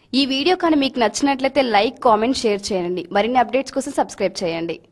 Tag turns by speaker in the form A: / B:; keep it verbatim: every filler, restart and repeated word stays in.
A: ఈ వీడియో కానీ మీకు నచ్చినట్లయితే లైక్ కామెంట్ షేర్ చేయండి. మరిన్ని అప్డేట్స్ కోసం సబ్స్క్రైబ్ చేయండి.